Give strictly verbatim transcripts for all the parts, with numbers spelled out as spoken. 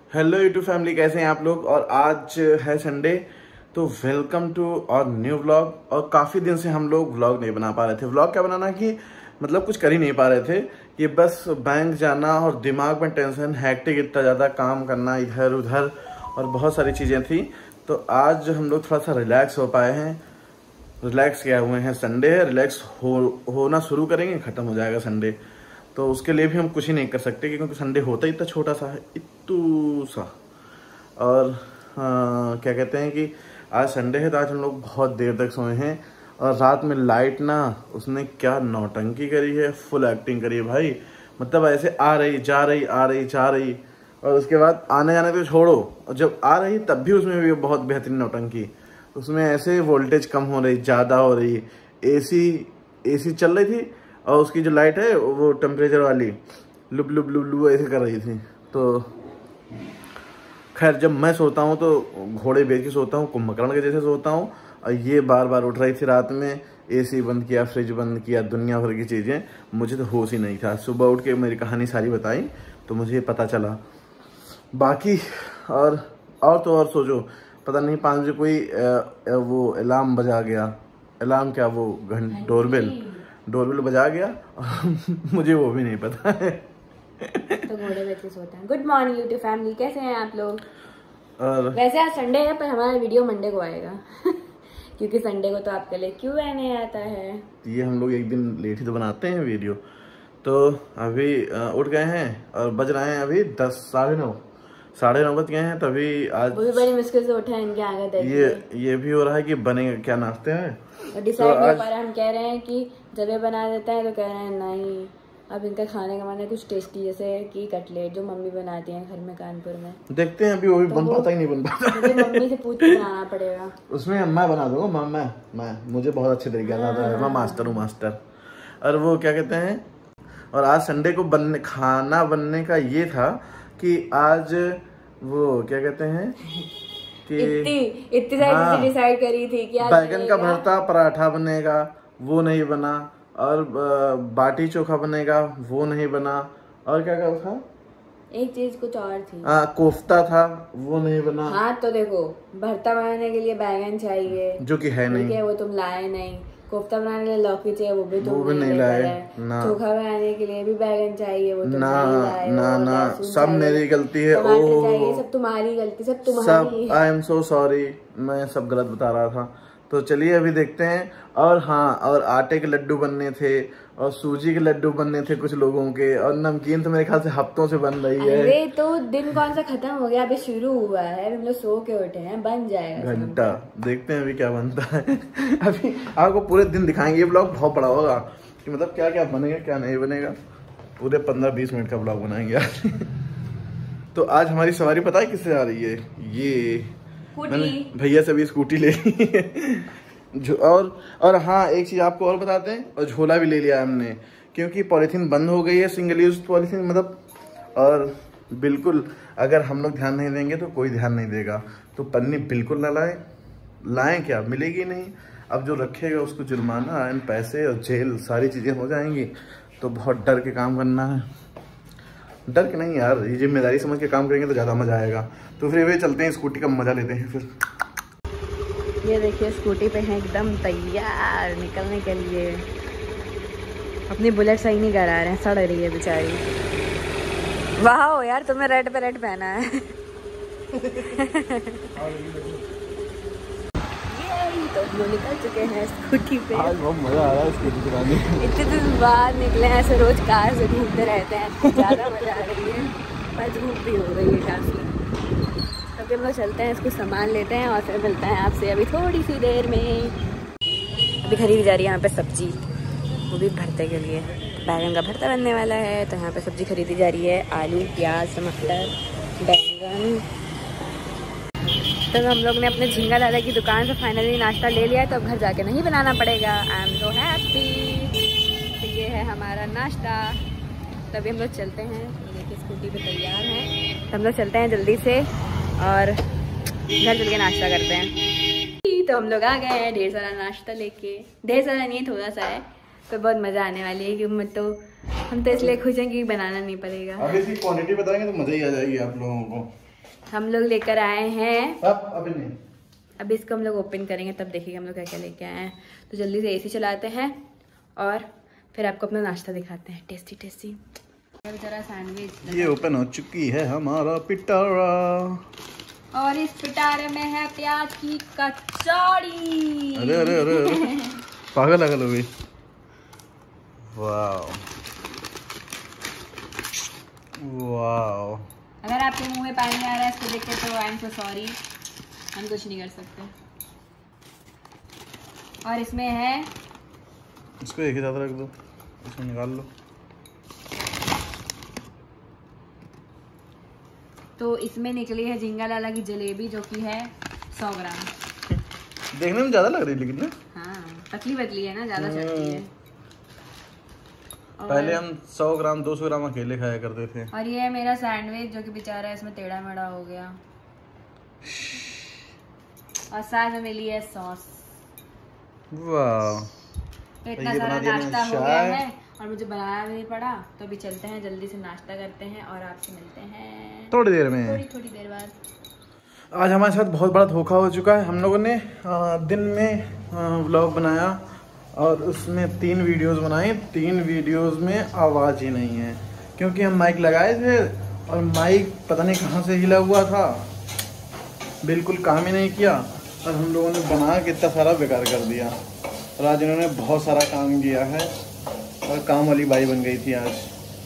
Hello YouTube family, कैसे हैं आप लोग। और आज है संडे, तो welcome to our new vlog. और काफ़ी दिन से हम लोग व्लॉग नहीं बना पा रहे थे। व्लॉग क्या बनाना कि मतलब कुछ कर ही नहीं पा रहे थे। ये बस बैंक जाना और दिमाग में टेंशन, हैक्टिक, इतना ज़्यादा काम करना इधर उधर और बहुत सारी चीज़ें थी। तो आज हम लोग थोड़ा सा रिलैक्स हो पाए हैं। रिलैक्स किया हुए हैं, संडे है, रिलैक्स हो होना शुरू करेंगे, ख़त्म हो जाएगा संडे। तो उसके लिए भी हम कुछ ही नहीं कर सकते क्योंकि संडे होता ही इतना छोटा सा है, इतू सा। और हाँ, क्या कहते हैं कि आज संडे है तो आज हम लोग बहुत देर तक सोए हैं। और रात में लाइट ना, उसने क्या नौटंकी करी है, फुल एक्टिंग करी है भाई। मतलब ऐसे आ रही जा रही आ रही जा रही, और उसके बाद आने जाने तो छोड़ो, और जब आ रही तब भी उसमें भी बहुत बेहतरीन नौटंकी। उसमें ऐसे वोल्टेज कम हो रही, ज़्यादा हो रही, एसी एसी चल रही थी और उसकी जो लाइट है वो टेम्परेचर वाली लुब लुब लुब लुब ऐसे कर रही थी। तो खैर, जब मैं सोता हूँ तो घोड़े बेच के सोता हूँ, कुंभकर्ण के जैसे सोता हूँ। और ये बार बार उठ रही थी रात में, एसी बंद किया, फ्रिज बंद किया, दुनिया भर की चीज़ें। मुझे तो होश ही नहीं था। सुबह उठ के मेरी कहानी सारी बताई तो मुझे पता चला। बाकी और और तो और सोचो, पता नहीं पाँच बजे कोई आ, वो अलार्म बजा गया। अलार्म क्या, वो घंटे डोरबेल डोरबेल बजा गया मुझे वो भी नहीं पता है। तो घोड़े बेच के सोता है। गुड मॉर्निंग यूट्यूब फैमिली, कैसे हैं आप लोग। और वैसे आज संडे है पर हमारा वीडियो मंडे को आएगा क्योंकि संडे को तो आपके लिए क्यू एन ए आता है। ये हम लोग एक दिन लेट ही तो बनाते हैं वीडियो। तो अभी उठ गए हैं और बज रहे हैं अभी दस साढ़े नौ साढ़े नौ बज गए हैं। तभी आज वो भी बड़ी मुश्किल से उठे हैं, इनके आगे देखिए। ये ये भी हो रहा है कि बनेगा क्या, नाश्ते हैं और डिसाइड नहीं हो पा रहा। हम कह रहे हैं कि जब ये बना देते हैं तो कह रहे हैं नहीं, अब इनका खाने का मन है कुछ टेस्टी, जैसे कि कटलेट जो मम्मी बनाती हैं घर में कानपुर में। देखते हैं, अभी वो भी तो बन वो, पाता ही नहीं बन पाता। मुझे मम्मी से पूछ के बनाना पड़ेगा। उसमें मैं बना दूंगा, मैं मैं मैं मुझे बहुत अच्छे तरीके से आता है, मैं मास्टर हूँ मास्टर। और वो क्या कहते हैं, और आज संडे को बनने खाना बनने का ये था कि आज वो क्या कहते हैं कि इतनी इतनी सारी चीजें डिसाइड करी थी कि आज बैगन का भरता, पराठा बनेगा, वो नहीं बना। और बाटी चोखा बनेगा, वो नहीं बना। और क्या क्या था, एक चीज कुछ और थी, आ, कोफ्ता था, वो नहीं बना। हाँ तो देखो, भरता बनाने के लिए बैगन चाहिए जो कि है नहीं, वो तुम लाए नहीं। कोफ्ता बनाने के लिए लौकी चाहिए, वो भी तुम वो भी नहीं लाए। ना चोखा बनाने के लिए भी बैगन चाहिए, वो तुम ना नहीं लाए। ना ना सब मेरी गलती है। टमाटर चाहिए, सब तुम्हारी गलती, सब तुम्हारी। आई एम सो सॉरी, मैं सब गलत बता रहा था। तो चलिए अभी देखते हैं। और हाँ, और आटे के लड्डू बनने थे और सूजी के लड्डू बनने थे कुछ लोगों के, और नमकीन तो मेरे ख्याल से हफ्तों से बन रही है। अरे तो दिन कौन सा खत्म हो गया, अभी शुरू हुआ है, हम लोग सो के उठे हैं, बन जाएगा घंटा। देखते हैं अभी क्या बनता है। अभी आपको पूरे दिन दिखाएंगे। ये ब्लॉग बहुत बड़ा होगा कि मतलब क्या क्या बनेगा क्या नहीं बनेगा, पूरे पंद्रह बीस मिनट का ब्लॉग बनाएंगे आज। तो आज हमारी सवारी पता है किससे आ रही है, ये मैंने भैया से भी स्कूटी ले ली। और और हाँ, एक चीज़ आपको और बताते हैं, और झोला भी ले लिया हमने क्योंकि पॉलीथीन बंद हो गई है, सिंगल यूज पॉलीथीन मतलब। और बिल्कुल अगर हम लोग ध्यान नहीं देंगे तो कोई ध्यान नहीं देगा। तो पन्नी बिल्कुल ना लाएं, लाएं क्या, मिलेगी नहीं। अब जो रखेगा उसको जुर्माना एंड पैसे और जेल सारी चीज़ें हो जाएंगी। तो बहुत डर के काम करना है। डर के नहीं यार, ये जिम्मेदारी समझ के काम करेंगे तो ज़्यादा मज़ा आएगा। तो फिर वे चलते हैं, स्कूटी का मज़ा लेते हैं। फिर ये देखिए स्कूटी पे है एकदम तैयार निकलने के लिए। अपनी बुलेट सही नहीं करा रहे हैं, सड़ रही है बेचारी। वाह यार, तुमने रेड पे रेड पहना है। तो हम लोग निकल चुके हैं स्कूटी पे। आज बहुत मज़ा आ रहा है स्कूटी चलाने। इतने दिन बाद निकले हैं, ऐसे रोज कार से घूमते रहते हैं, ज़्यादा मजा आ रही है, पर धूप भी हो रही है काफ़ी। तब हम लोग चलते हैं, इसको सामान लेते हैं और फिर मिलते हैं आपसे अभी थोड़ी सी देर में। अभी खरीदी जा रही है यहाँ पे सब्जी, वो भी भरते के लिए। बैगन का भरता बनने वाला है तो यहाँ पे सब्जी खरीदी जा रही है, आलू, प्याज, टमाटर, बैंगन। तो हम लोग ने अपने झींगा दादा की दुकान से फाइनली नाश्ता ले लिया है, तो अब घर जाके नहीं बनाना पड़ेगा। I am so happy. तो ये है हमारा नाश्ता। तभी हम लोग चलते हैं, देखिए स्कूटी पे तैयार हैं, तो हम लोग चलते हैं जल्दी से और घर चल के नाश्ता करते हैं। तो हम लोग आ गए हैं ढेर सारा नाश्ता लेके। ढेर सारा नहीं, थोड़ा सा है, तो बहुत मज़ा आने वाली है। क्योंकि मैं तो हम तो इसलिए खुश हैं कि बनाना नहीं पड़ेगा। अभी इसकी क्वांटिटी बताएंगे तो मज़ा ही आ जाएगी आप लोगों को। हम लोग लेकर आए हैं अब अभी नहीं, अभी इसको हम लोग ओपन करेंगे तब देखिए हम लोग क्या क्या लेके आए हैं। तो जल्दी से एसी चलाते हैं और फिर आपको अपना नाश्ता दिखाते हैं। टेस्टी टेस्टी जरा सैंडविच। ये ओपन हो चुकी है हमारा पिटारा और इस पिटारे में है प्याज की कचौड़ी। अरे अरे अरे, अरे। पागल पागल हो गई। वाह वाह। अगर आपके मुंह में पानी आ रहा है इसको देख के तो आई एम सो सॉरी, हम कुछ नहीं कर सकते। और इसमें है, इसको एक ही साथ रख दो, इसको निकाल लो। तो इसमें निकली है झिंगा लाला की जलेबी जो कि है सौ ग्राम। देखने में ज्यादा लग रही है लेकिन ना, हाँ पतली पतली है ना, ज्यादा चटनी है। पहले हम सौ ग्राम दो सौ ग्राम अकेले खाया करते थे। और ये है मेरा सैंडविच जो कि बेचारा इसमें टेढ़ा मेढ़ा हो गया। और साथ में मिली है सॉस। वाह, तो इतना सारा नाश्ता हो गया है और मुझे बनाना भी नहीं पड़ा। तो अभी चलते हैं, जल्दी से नाश्ता करते हैं और आपसे मिलते हैं थोड़ी देर में, थोड़ी थोड़ी देर बाद। आज हमारे साथ बहुत बड़ा धोखा हो चुका है। हम लोगों ने आ, दिन में व्लॉग बनाया और उसमें तीन वीडियोस बनाई, तीन वीडियोस में आवाज़ ही नहीं है क्योंकि हम माइक लगाए थे और माइक पता नहीं कहाँ से हिला हुआ था, बिल्कुल काम ही नहीं किया और हम लोगों ने बना के इतना सारा बेकार कर दिया। और आज इन्होंने बहुत सारा काम किया है और काम वाली बाई बन गई थी आज।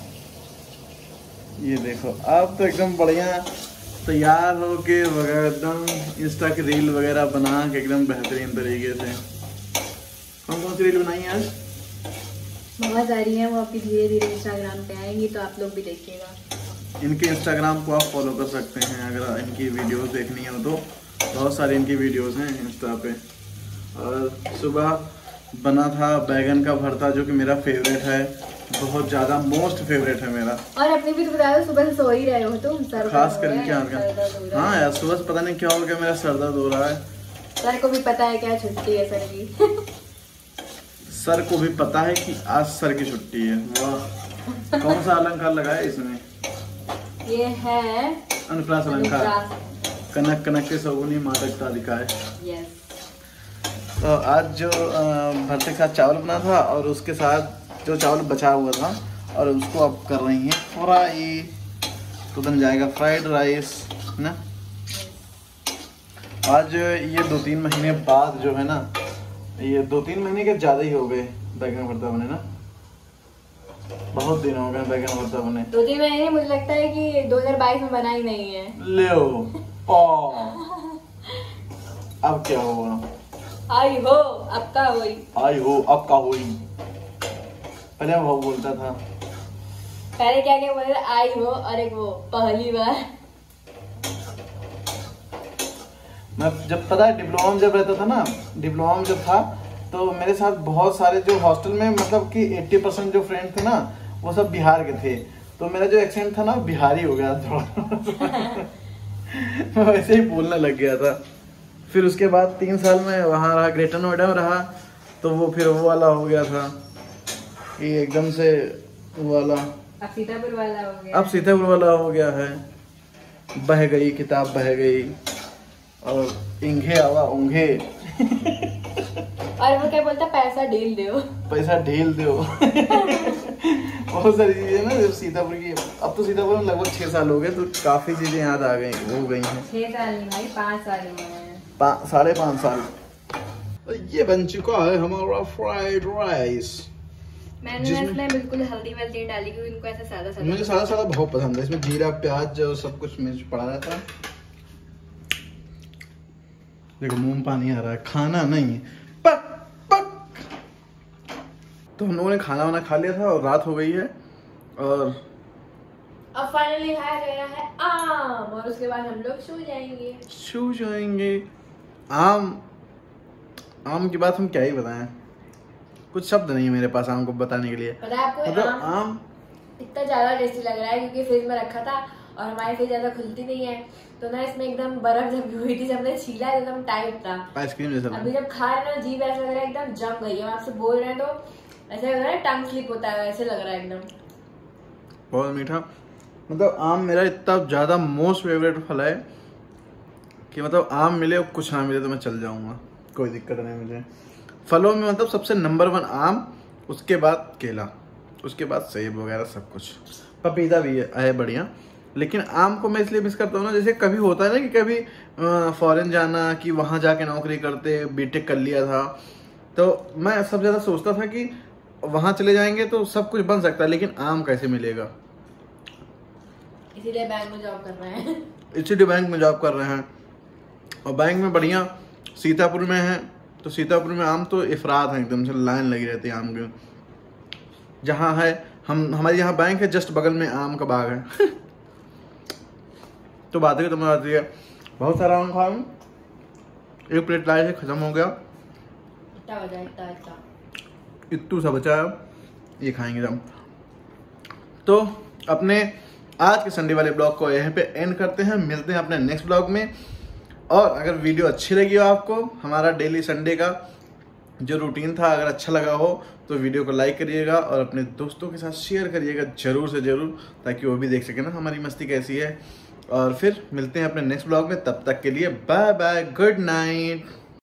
ये देखो, आप तो एकदम बढ़िया तैयार हो के वगैरह एकदम इंस्टा की रील वगैरह बना के एकदम बेहतरीन तरीके से। कौन कौन सी रील बनाई है आज? बहुत सारी है, वो आपकी धीरे धीरे इंस्टाग्राम पे आएंगी तो आप लोग भी देखिएगा। इनके इंस्टाग्राम को आप फॉलो कर सकते हैं अगर इनकी वीडियोस देखनी हो तो। बहुत सारी इनकी वीडियोस हैं इंस्टा पे। और सुबह बना था बैगन का भरता जो कि मेरा फेवरेट है, बहुत ज़्यादा मोस्ट फेवरेट है मेरा। और अपने भी तो बता दो, सुबह से सो ही रहे हो तुम, सर खास करके क्या क्या हाँ यार, सुबह से पता नहीं क्या हो गया, मेरा सर दर्द हो रहा है। सर को भी पता है क्या छुट्टी है सर की। सर को भी पता है कि आज सर की छुट्टी है। वाह, कौन सा अलंकार लगाया इसमें? ये है अनुप्रास अलंकार। कनक कनक के सगुनी मादकता दिखाए। यस। तो आज जो भरते के साथ चावल बना था और उसके साथ जो चावल बचा हुआ था और उसको अब कर रही हैं फ्राई, तो बन जाएगा फ्राइड राइस ना। आज ये दो तीन महीने बाद जो है ना, ये दो तीन महीने के ज़्यादा ही हो गए बैगन भरता बने ना, बहुत दिन हो गए बैगन भरता बने। दो तीन महीने मुझे लगता है कि दो हज़ार बाईस में बना ही नहीं है। ले ओ, अब क्या होगा? आई हो अब का हुई, आई हो अब का हुई। पहले वो बोलता था, पहले क्या क्या बोलते थे, आई हो और एक वो पहली बार। मैं जब पता है डिप्लोमा में जब रहता था ना, डिप्लोमा में जब था तो मेरे साथ बहुत सारे जो हॉस्टल में मतलब कि अस्सी परसेंट जो फ्रेंड थे ना वो सब बिहार के थे, तो मेरा जो एक्सेंट था ना बिहारी हो गया थोड़ा। मैं वैसे ही बोलने लग गया था। फिर उसके बाद तीन साल में वहाँ रहा, ग्रेटर नोएडा में रहा, तो वो फिर वो वाला हो गया था, ये एकदम से वो वाला, अब सीतापुर वाला हो गया। अब सीतापुर वाला हो गया है। बह गई किताब बह गई और इंघे आवा ऊंघे। और वो क्या बोलता, पैसा ढील दो, पैसा ढील दो। बहुत सारी चीजें ना जब सीतापुर की, अब तो सीतापुर में लगभग छह साल हो गए तो काफी चीजें याद आ गई हो गई हैं। छह साल नहीं भाई, पाँच साल हुए हैं, साढ़े पाँच साल। तो ये बन चुका है हमारा फ्राइड राइस। मैंने इसमें बिल्कुल हल्दी वल्दी डाली क्योंकि इनको ऐसा सादा सादा, मुझे सादा सादा बहुत पसंद है। इसमें जीरा प्याज जो सब कुछ मिर्च पड़ा रहता है। देखो मुंह में पानी आ रहा है, खाना नहीं पक पक। तो हम लोगों ने खाना वाना खा लिया था और रात हो गई है और अब फाइनली खाया गया है आम और उसके बाद हम लोग सो जाएंगे। सो जाएंगे। आम आम की बात हम क्या ही बताएं, कुछ शब्द नहीं है मेरे पास आम को बताने के लिए। पता है आपको मतलब आम, आम इतना ज्यादा टेस्टी लग रहा है क्योंकि फ्रिज में रखा था और हमारी फ्रिज ज्यादा खुलती नहीं है, तो ना इसमें एकदम बर्फ जमी हुई थी, जब हमने छीला एकदम टाइट था, आइसक्रीम जैसा। अभी जब खा रहे हैं जीभ ऐसा लग रहा है एकदम जम गई है। हम आपसे बोल रहे हैं तो ऐसा लग रहा है टंग स्लिप होता है, ऐसे लग रहा है एकदम। बहुत मीठा। मतलब आम मेरा इतना ज़्यादा मोस्ट फेवरेट फल है कि मतलब आम मिले और कुछ ना मिले तो मैं चल जाऊँगा, कोई दिक्कत नहीं मुझे। फलों में मतलब सबसे नंबर वन आम, उसके बाद केला, उसके बाद सेब वगैरह सब कुछ। पपीता भी है, है बढ़िया, लेकिन आम को मैं इसलिए मिस करता हूँ ना, जैसे कभी होता है ना कि कभी फॉरेन जाना, कि वहाँ जाके नौकरी करते, बीटेक कर लिया था, तो मैं सब ज़्यादा सोचता था कि वहाँ चले जाएंगे तो सब कुछ बन सकता है, लेकिन आम कैसे मिलेगा, इसीलिए बैंक में जॉब कर रहे हैं। इसीलिए बैंक में जॉब कर रहे हैं। और बैंक में बढ़िया सीतापुर में है, तो सीतापुर में आम तो इफरात है, एकदम से लाइन लगी रहती है आम की। जहाँ है हम हमारे यहाँ बैंक है, जस्ट बगल में आम का बाग है। तो बात है तो मैं बात है बहुत सारा आम खाऊं, एक प्लेट लाए थे खत्म हो गया, इतना बचा इतना इतना इतू सा बचा है, ये खाएंगे हम। तो अपने आज के संडे वाले ब्लॉग को यहीं पे एंड करते हैं, मिलते हैं अपने नेक्स्ट ब्लॉग में। और अगर वीडियो अच्छी लगी हो आपको, हमारा डेली संडे का जो रूटीन था, अगर अच्छा लगा हो तो वीडियो को लाइक करिएगा और अपने दोस्तों के साथ शेयर करिएगा जरूर से जरूर, ताकि वो भी देख सके ना हमारी मस्ती कैसी है। और फिर मिलते हैं अपने नेक्स्ट ब्लॉग में, तब तक के लिए बाय बाय, गुड नाइट।